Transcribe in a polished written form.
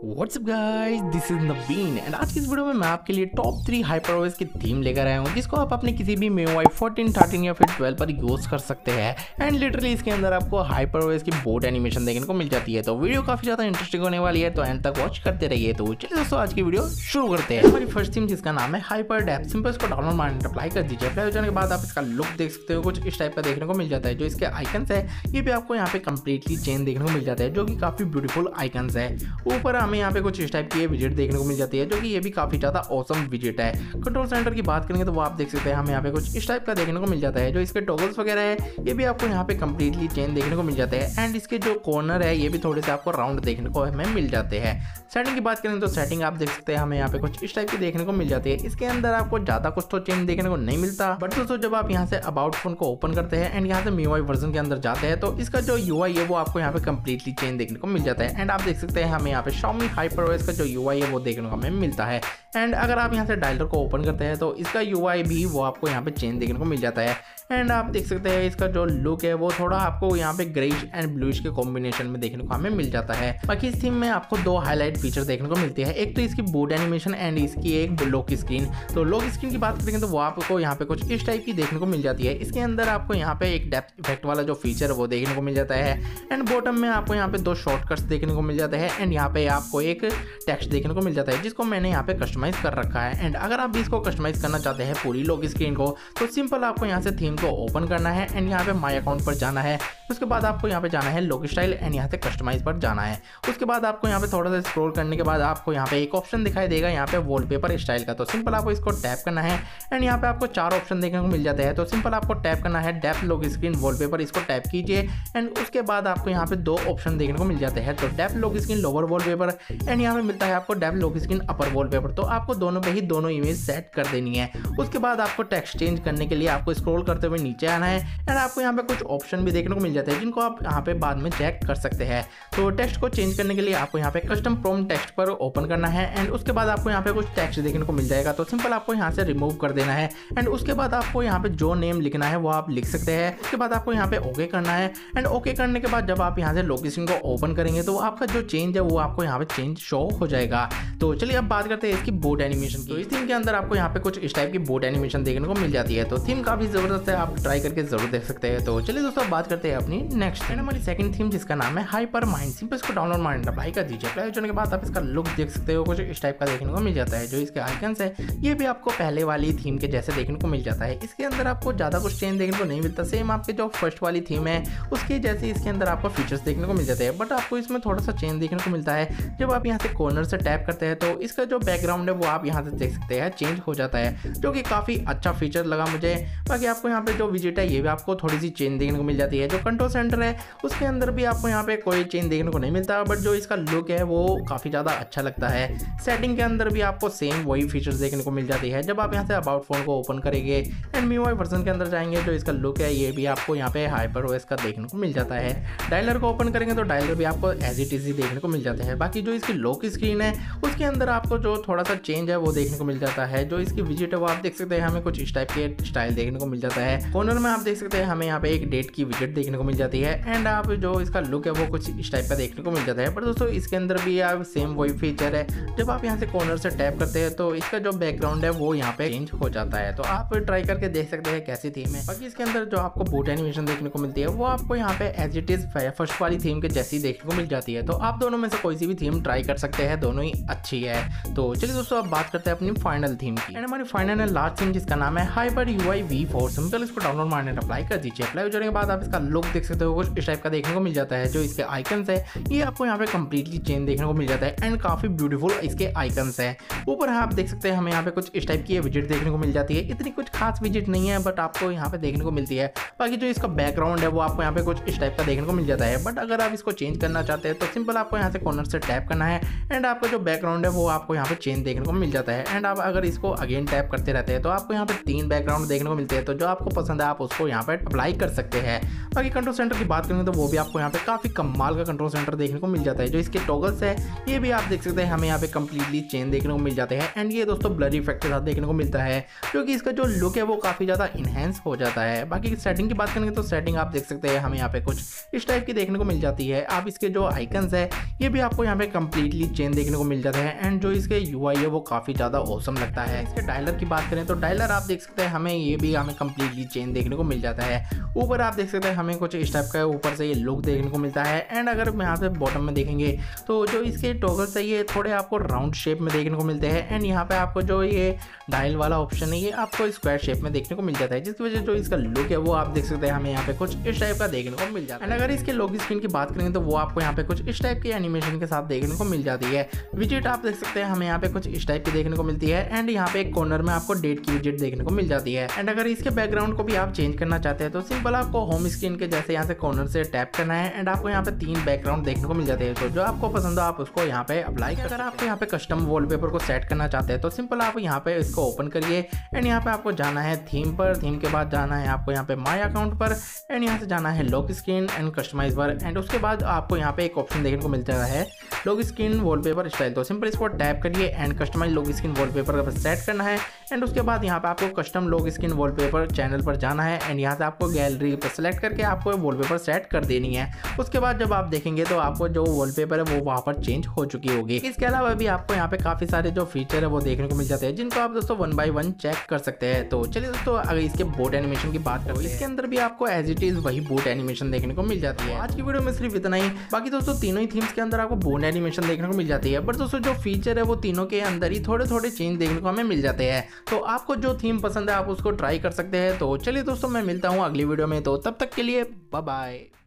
WhatsApp guys, this is Naveen and आज की इस वीडियो में मैं आपके लिए टॉप 3 हाइपरओएस की थीम लेकर आया हूँ जिसको आप अपने किसी भी MIUI 14, 13 या फिर 12 पर यूज कर सकते हैं। एंड लिटरली इसके अंदर आपको हाइपरओएस की बोट एनिमेशन देखने को मिल जाती है। तो वीडियो काफी ज्यादा इंटरेस्टिंग होने वाली है, तो एंड तक वॉच करते रहिए। तो चलिए दोस्तों आज की वीडियो शुरू करते हैं। हमारी फर्स्ट थीम जिसका नाम है हाइपर डेप्थ, सिंपल इसको डाउनलोड मारने अप्लाई कर दीजिए। अप्लाई हो जाने के बाद आप इसका लुक देख सकते हो, कुछ इस टाइप का देखने को मिल जाता है। जो इसके आइकन्स है ये भी आपको यहाँ पे कंप्लीटली चेंज देखने को मिल जाता है, जो कि काफी ब्यूटीफुल आइकन्स है। ऊपर हमें यहाँ पे कुछ इस टाइप की विजेट देखने को मिल जाती है, जो कि ये भी काफी ज्यादा ऑसम विजेट है। कंट्रोल सेंटर की बात करेंगे तो वो आप देख सकते हैं, हमें यहाँ पे कुछ इस टाइप का देखने को मिल जाता है। जो इसके टॉगल्स वगैरह है ये भी आपको यहाँ पे कंप्लीटली चेंज देखने को मिल जाते हैं। एंड इसके जो कॉर्नर है ये भी थोड़े से आपको राउंड देखने को हमें मिल जाते हैं। सेटिंग की बात करें तो सेटिंग आप देख सकते हैं, हमें यहाँ पे कुछ इस टाइप की देखने को मिल जाती है। इसके अंदर आपको ज्यादा कुछ तो चेंज देखने को नहीं मिलता, बट दोस्तों जब आप यहाँ से अबाउट फोन को ओपन करते हैं एंड यहाँ से MIUI वर्जन के अंदर जाते हैं तो इसका जो UI है वो आपको यहाँ पे कंप्लीटली चेंज देखने को मिल जाता है। एंड आप देख सकते हैं हमें यहाँ पे Xiaomi HyperOS का जो UI है वो देखने को हमें मिलता है। एंड अगर आप यहाँ से डायलर को ओपन करते हैं तो इसका UI भी वो आपको यहाँ पे चेंज देखने को मिल जाता है। एंड आप देख सकते हैं इसका जो लुक है वो थोड़ा आपको यहाँ पे ग्रेइश एंड ब्लूइश के कॉम्बिनेशन में देखने को हमें मिल जाता है। बाकी इस थीम में आपको दो हाईलाइट फीचर देखने को मिलती है, एक तो इसकी बूट एनिमेशन एंड इसकी एक लॉक स्क्रीन। तो लॉक स्क्रीन की बात करेंगे तो वो आपको यहाँ पे कुछ इस टाइप की देखने को मिल जाती है। इसके अंदर आपको यहाँ पे एक डेप्थ इफेक्ट वाला जो फीचर है वो देखने को मिल जाता है। एंड बॉटम में आपको यहाँ पे दो शॉर्टकट्स देखने को मिल जाते हैं। एंड यहाँ पे आपको एक टेक्स्ट देखने को मिल जाता है जिसको मैंने यहाँ पे कस्टमाइज कर रखा है। एंड अगर आप भी इसको कस्टमाइज करना चाहते हैं पूरी लॉक स्क्रीन को तो सिंपल आपको यहाँ से थीम को ओपन करना है एंड यहाँ पे माय अकाउंट पर जाना है। उसके बाद आपको यहाँ पे जाना है लॉक स्टाइल एंड यहाँ से कस्टमाइज पर जाना है। उसके बाद आपको यहाँ पे थोड़ा सा स्क्रॉल करने के बाद आपको यहाँ पे एक ऑप्शन दिखाई देगा यहाँ पे वॉलपेपर स्टाइल का। तो सिंपल आपको इसको टैप करना है एंड यहाँ पे आपको चार ऑप्शन देखने को मिल जाते हैं। तो सिंपल आपको टैप करना है डेप्थ, लॉक स्क्रीन, वॉलपेपर, इसको टैप कीजिए। एंड उसके बाद आपको यहाँ पे दो ऑप्शन देखने को मिल जाते हैं, तो depth lock screen lower wallpaper and यहाँ पे मिलता है आपको depth lock screen upper wallpaper. तो आपको दोनों पे ही दोनों इमेज सेट कर देनी है। उसके बाद आपको टेक्स्ट चेंज करने के लिए आपको स्क्रॉल करते हुए नीचे आना है एंड आपको यहाँ पे कुछ ऑप्शन भी देखने को मिल जाते हैं जिनको आप यहाँ पे बाद में चेक कर सकते हैं। तो टेक्स्ट को चेंज करने के लिए आपको यहाँ पे कस्टम प्रॉम्प्ट टेक्स्ट पर ओपन करना है एंड उसके बाद आपको यहाँ पे कुछ टेक्स्ट देखने को मिल जाएगा। तो सिंपल आपको यहाँ से रिमूव कर देना है एंड उसके बाद आपको यहाँ पे जो नेम लिखना है वो आप लिख सकते हैं। उसके बाद आपको यहाँ पे ओके करना है एंड ओके करने के बाद जब आप यहाँ से लोकेशन को ओपन करेंगे तो आपका जो चेंज है वो आपको यहाँ पे चेंज शो हो जाएगा। तो चलिए अब बात करते हैं इसकी बोट एनिमेशन की। तो इस थीम के अंदर आपको यहाँ पे कुछ इस टाइप की बोट एनिमेशन देखने को मिल जाती है। तो थीम काफी जबरदस्त है, आप ट्राई करके जरूर देख सकते हैं। तो चलिए दोस्तों बात करते हैं अपनी नेक्स्ट थीम, हमारी सेकंड थीम जिसका नाम है हाइपर माइंड। सिंपल इसको डाउनलोड माइंड अप्लाई कर दीजिए। अप्लाई होने के बाद आप इसका लुक देख सकते हो, कुछ इस टाइप का देखने को मिल जाता है। जो इसके आइकन्स है ये भी आपको पहले वाली थीम के जैसे देखने को मिल जाता है। इसके अंदर आपको ज्यादा कुछ चेंज देखने को नहीं मिलता, सेम आपके जो फर्स्ट वाली थीम है उसके जैसे इसके अंदर आपको फीचर्स देखने को मिल जाते हैं। बट आपको इसमें थोड़ा सा चेंज देखने को मिलता है, जब आप यहाँ से कॉर्नर से टैप करते हैं तो इसका जो बैकग्राउंड है वो आप यहाँ से देख सकते हैं चेंज हो जाता है, जो कि काफी अच्छा फीचर लगा मुझे। बाकी आपको यहाँ पे जो विजेट है ये भी आपको थोड़ी सी चेंज देखने को मिल जाती है। जो कंट्रोल सेंटर है उसके अंदर भी आपको यहाँ पे कोई चेंज देखने को नहीं मिलता, बट जो इसका लुक है वो काफी ज्यादा अच्छा लगता है। सेटिंग के अंदर भी आपको सेम वही फीचर्स देखने को मिल जाती है। जब आप यहाँ से अबाउट फोन को ओपन करेंगे एंड MIUI वर्जन के अंदर जाएंगे जो इसका लुक है ये भी आपको यहाँ पे HyperOS का देखने को मिल जाता है। डायलर को ओपन करेंगे तो डायलर भी आपको एज इट इज देखने को मिल जाता है। बाकी जो इसकी लॉक स्क्रीन है उसके अंदर आपको जो थोड़ा सा चेंज है वो देखने को मिल जाता है। जो इसकी विजेट है वो आप देख सकते हैं, हमें कुछ इस टाइप के स्टाइल देखने को मिल जाता है। कॉर्नर में आप देख सकते हैं हमें यहाँ पे एक डेट की विजेट देखने को मिल जाती है एंड आप जो इसका लुक है वो कुछ इस टाइप का देखने को मिल जाता है। पर दोस्तों इसके अंदर भी आप सेम वही फीचर है, जब आप यहाँ से कॉर्नर से टैप करते हैं तो इसका जो बैकग्राउंड है वो यहाँ पे चेंज हो जाता है। तो आप ट्राई करके देख सकते हैं कैसी थीम है। बाकी इसके अंदर जो आपको बूट एनिमेशन देखने को मिलती है वो आपको यहाँ पे एज इट इज फर्स्ट वाली थीम के जैसी देखने को मिल जाती है। तो आप दोनों में से कोई सी भी थीम ट्राई कर सकते हैं, दोनों ही अच्छी है। तो चलिए दोस्तों अब बात करते हैं अपनी फाइनल थीम की, एंड हमारी फाइनल एंड लास्ट थीम जिसका नाम है HyperUI V4। सिंपल इसको डाउनलोड मारने अप्लाई कर दीजिए। अप्लाई हो जाने के बाद आप इसका लुक देख सकते हो, कुछ इस टाइप का देखने को मिल जाता है। जो इसके आइकन्स है ये आपको यहाँ पे कंप्लीटली चेंज देखने को मिल जाता है एंड काफी ब्यूटीफुल इसके आइकन्स है। ऊपर आप देख सकते हैं हमें यहाँ पे कुछ इस टाइप की विजेट देखने को मिल जाती है। इतनी कुछ खास विजेट नहीं है बट आपको यहाँ पे देखने को मिलती है। बाकी जो इसका बैकग्राउंड है वो आपको यहाँ पे कुछ इस टाइप का देखने को मिल जाता है। बट अगर आप इसको चेंज करना चाहते हैं तो सिंपल आपको यहाँ से कॉर्नर से टैप करना है एंड आपका जो बैकग्राउंड है वो आपको यहाँ पे चेंज देखने को मिल जाता है। एंड आप अगर इसको अगेन टैप करते रहते हैं तो आपको यहाँ पे 3 बैकग्राउंड देखने को मिलते हैं। तो जो आपको पसंद है आप उसको यहाँ पे अप्लाई कर सकते हैं। बाकी कंट्रोल सेंटर की बात करेंगे तो वो भी आपको यहाँ पे काफी कमाल का कंट्रोल सेंटर देखने को मिल जाता है। जो इसके टॉगल्स है ये भी आप देख सकते हैं, हमें यहाँ पे कंप्लीटली चेंज देखने को मिल जाते हैं एंड ये दोस्तों ब्लर इफेक्ट के साथ देखने को मिलता है, क्योंकि इसका जो लुक है वो काफी ज्यादा इनहेंस हो जाता है। बाकी सेटिंग की बात करेंगे तो सेटिंग आप देख सकते हैं हमें यहाँ पे कुछ इस टाइप की देखने को मिल जाती है। आप इसके जो आइकन्स है ये भी आपको यहाँ पे कंप्लीटली चेंज देखने को मिल जाता है एंड जो इसके यूआई है वो काफ़ी ज़्यादा औसम लगता है। इसके डायलर की बात करें तो डायलर आप देख सकते हैं हमें कंप्लीटली चेंज देखने को मिल जाता है। ऊपर आप देख सकते हैं हमें कुछ इस टाइप का ऊपर से ये लुक देखने को मिलता है एंड अगर हम यहाँ पे बॉटम में देखेंगे तो जो इसके टॉगल्स है ये थोड़े आपको राउंड शेप में देखने को मिलते हैं एंड यहाँ पे आपको जो ये डायल वाला ऑप्शन है ये आपको स्क्वायर शेप में देखने को मिल जाता है, जिसकी वजह से जो इसका लुक है वो आप देख सकते हैं हमें यहाँ पे कुछ इस टाइप का देखने को मिल जाता है। एंड अगर इसके लॉक स्क्रीन की बात करेंगे तो वो आपको यहाँ पे कुछ इस टाइप की एनिमेशन के साथ देखने को मिल जाती है। विजेट आप देख सकते हैं हमें यहाँ पे कुछ इस टाइप की देखने को मिलती है एंड यहाँ पे एक कॉर्नर में आपको डेट की विजेट देखने को मिल जाती है। एंड अगर इसके बैकग्राउंड को भी आप चेंज करना चाहते हैं तो सिंपल आपको होम स्क्रीन के जैसे यहाँ से कॉर्नर से टैप करना है एंड आपको यहाँ पे 3 बैकग्राउंड देखने को मिल जाते हैं। तो जो आपको पसंद हो आप उसको यहाँ पे अप्लाई कर। अगर आपको यहाँ पे कस्टम वॉलपेपर को सेट करना चाहते हैं तो सिंपल आप यहाँ पे इसको ओपन करिए एंड यहाँ पे आपको जाना है थीम पर, थीम के बाद जाना है आपको यहाँ पे माय अकाउंट पर एंड यहाँ से जाना है लॉक स्क्रीन एंड कस्टमाइज पर एंड उसके बाद आपको यहाँ पे एक ऑप्शन देखने को मिलता है लॉक स्क्रीन वॉलपेपर स्टाइल। तो सिंपल इसको टैप करिए and customise lock screen wallpaper पर सेट करना है एंड उसके बाद यहाँ पे आपको custom lock screen wallpaper channel पर जाना है एंड यहाँ से आपको गैलरी पर सेलेक्ट करके आपको वॉलपेपर सेट कर देनी है। उसके बाद जब आप देखेंगे तो आपको जो वॉलपेपर है वो वहाँ पर चेंज हो चुकी होगी। इसके अलावा भी आपको यहाँ पे काफी सारे जो फीचर है वो देखने को मिल जाते हैं जिनको आप दोस्तों 1 by 1 चेक कर सकते हैं। तो चलिए दोस्तों अगर इसके बोट एनिमेशन की बात करें इसके अंदर भी आपको एज इट इज वही बोट एनिमेशन देखने को मिल जाती है। आज की वीडियो में सिर्फ इतना ही। बाकी दोस्तों तीनों ही थीम्स के अंदर आपको बोट एनिमेशन देखने को मिल जाती है, बट दोस्तों जो फीचर है वो तीनों के अंदर ही थोड़े थोड़े चेंज देखने को हमें मिल जाते हैं। तो आपको जो थीम पसंद है आप उसको ट्राई कर सकते हैं। तो चलिए दोस्तों मैं मिलता हूँ अगली वीडियो में, तो तब तक के लिए बाय बाय।